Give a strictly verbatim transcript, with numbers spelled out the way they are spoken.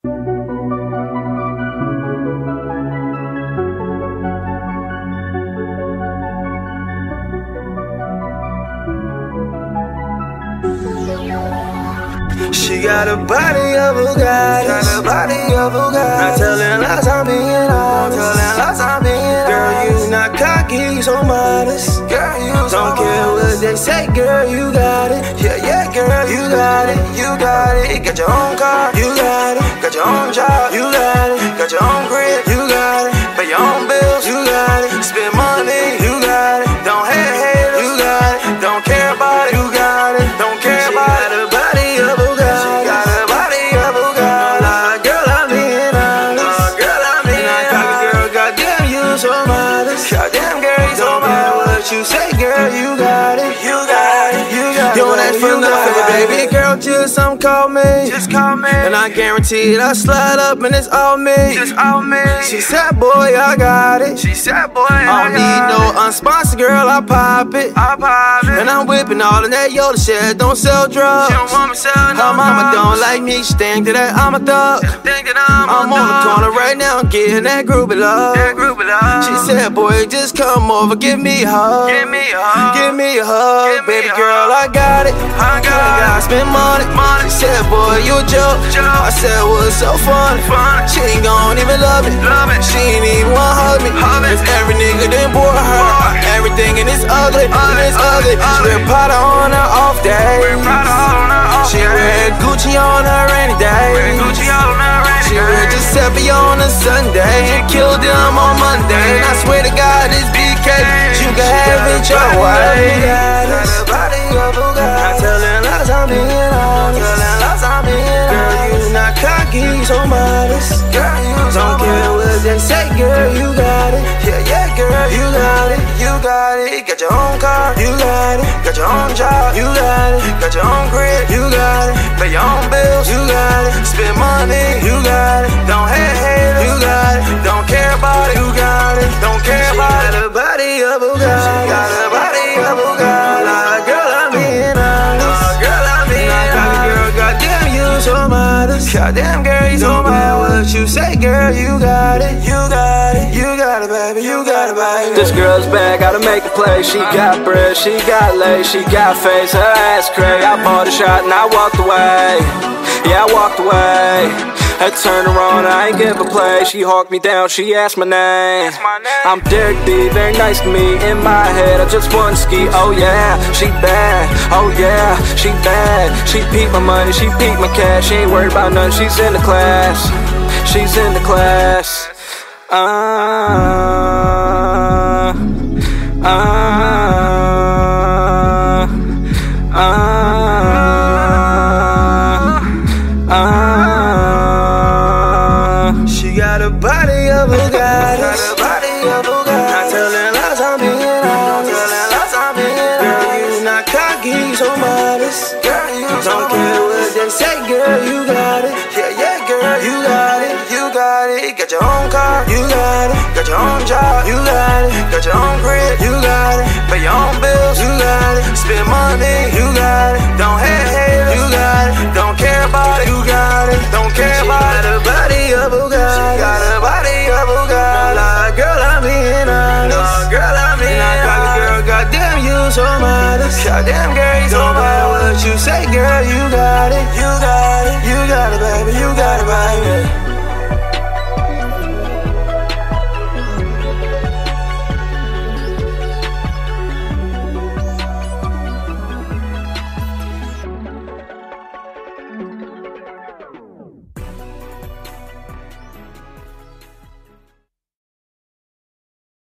She got a body of a goddess, got a body of a goddess. Not telling lies, I'm being honest. Telling lies, I'm being honest. Girl, you not cocky, you so modest. Girl, you don't so care modest. What they say, girl, you got it. Yeah, yeah, girl, you got it, you got it. Got your own car, you got it. Got your own job, you got it. Got your own grip, you got it. Pay your own bills, you got it. Spend money, you got it. Don't hate haters, you got it. Don't care about it, you got it. Don't care about it. Got a body of a goddess. She got a body of a goddess. Girl, I'm being honest. Girl, I'm being honest. Girl, goddamn, you so modest. Goddamn, girl, you so modest. What you say, girl, you got it. You got it. You got it. You don't ask for nothing, baby girl, just some call me. Just call me. And I guarantee it, I slide up and it's all me. Just all me. She said, boy, I got it. She said, boy, I, I don't need no unsponsored girl, I pop it. I pop it. And I'm whipping all of that Yoda shit, don't sell drugs. She don't want me selling no Her mama drugs. Don't like me, she think that I'm a thug. Think that I'm, I'm on the corner right now, getting that groovy love. That groovy love. She said, boy, just come over, give me a hug. Give me a hug. Give me a hug. Give Baby a girl, hug. I got it. I got it. I spend money. money. She said, boy, you a joke. joke. I said, well, it's so funny. funny. She ain't gon' even love it. Love it. She ain't even wanna hug me. Hug If every nigga done bore her, boy. Everything in it's ugly. ugly it's ugly. ugly. She wear Prada on her off day. Wear Prada on her off She day. wear Gucci on her rainy day. Wear Gucci on her rainy She day. wear Giuseppe on a Sunday. She killed them on Monday. And I swear to God, this B K, you can have it your way. Got a body of a god. Not telling lies, I'm being honest. Telling lies, I'm being honest. Girl, you not cocky, you so modest. Girl, you don't care what they say, girl, you got it. Yeah, yeah, girl, you got it, you got it. Got your own car, you got it. Got your own job, you got it. Got your own grid, you got it. Pay your own bills, you got it. Spend money, you got it. Don't hate haters, you got it. Don't care about it, you got it. Don't care about it. Got a body of a god. She got a body of a god. Like, girl, I'm being honest. Girl, I'm being honest. Girl, goddamn, you so modest. Goddamn, girl, you so modest. What you say, girl, you got it. You got it. You got it, baby. You got it, baby. This girl's bad, gotta make a play. She got bread, she got lace, she got face, her ass cray. I bought a shot and I walked away. Yeah, I walked away. I turned around, I ain't give a play. She hawked me down, she asked my name. I'm Derek B, very nice to me. In my head, I just want to ski. Oh yeah, she bad. Oh yeah, she bad. She peep my money, she peep my cash. She ain't worried about nothing, she's in the class. She's in the class. Uh, uh, uh, uh. She got a body of a goddess. Got a body of a goddess. Not telling lies, I'm being honest. Telling lies, I'm being honest. Girl, you not cocky, you so modest. Girl, you don't care what they say, girl, you got it. Yeah, yeah, girl, you got it. You got it. Got your own car, you got it. Got your own job, you got it. Got your own grid, you got it. Pay your own bills, you got it. Spend money, you got it. Don't hate haters, you got it. Don't care about it, you got it. Don't care about it. Got a body of a god. She got a body of a god. Like, girl, I'm being honest. Girl, I'm being honest. Girl, goddamn, you so modest. Goddamn, girl, you so modest. What you say, girl, you got it. You